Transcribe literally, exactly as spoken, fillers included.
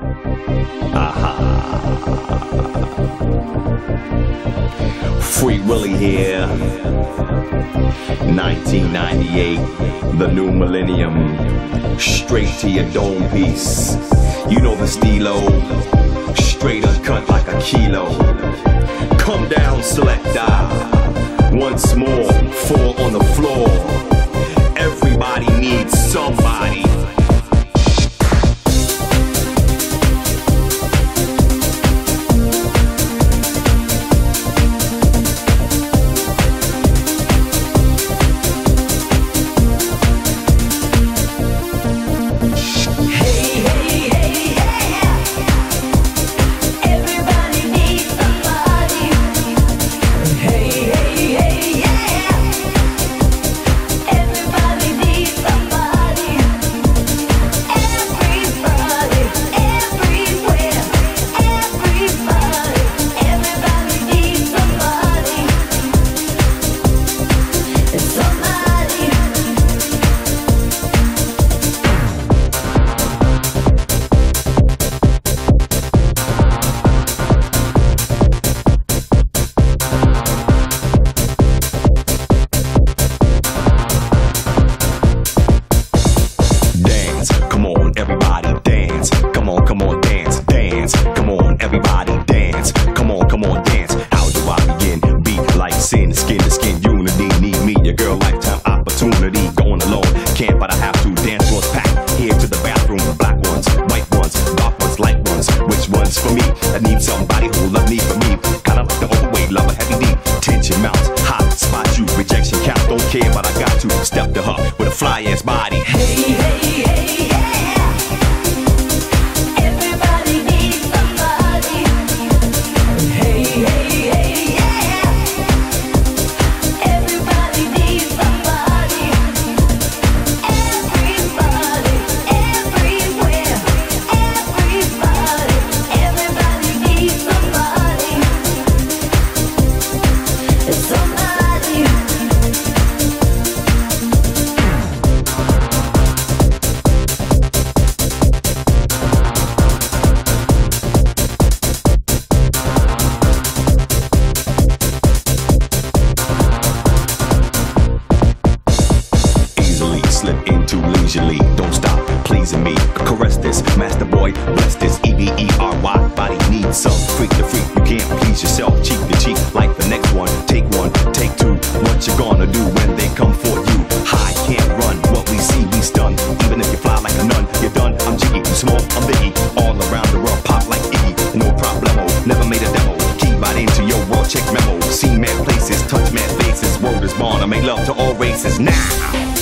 Aha. Free Willy here. nineteen ninety-eight, the new millennium. Straight to your dome piece. You know the stilo. Straight uncut like a kilo. Come down, selector. Once more, fall on the floor. Everybody needs somebody. Everybody dance, come on, come on, dance, dance. Come on, everybody dance, come on, come on, dance. How do I begin? Beat like sin, skin to skin, unity. Need me, your girl, lifetime opportunity. Going alone, can't but I have to. Dance floors packed, here to the bathroom. Black ones, white ones, dark ones, light ones. Which one's for me? I need somebody who love me for me. Kinda like the overweight, love a heavy deep. Tension mounts, hot spot you, rejection count. Don't care, but I got to step to her with a fly ass body. Hey, hey, hey, yeah. Don't stop pleasing me. Caress this, master boy, bless this. E V E R Y, body needs some. Freak to freak, you can't please yourself. Cheek to cheek, like the next one. Take one, take two. What you gonna do when they come for you? High, can't run. What we see, we stun. Even if you fly like a nun, you're done. I'm Jiggy, you small, I'm Biggie. All around the world, pop like Iggy. No problemo, never made a demo. Key right into your world, check memo. Seen mad places, touch mad faces. Word is born, I make love to all races now.